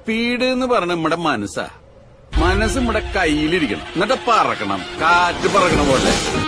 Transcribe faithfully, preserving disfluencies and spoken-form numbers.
Speed എന്ന് പറഞ്ഞ നമ്മുടെ മനസ്സാ. മനസ്സ് നമ്മുടെ കയ്യിലിരിക്കണം, എന്നിട്ട് പറക്കണം, കാറ്റ് പറക്കണ പോലെ.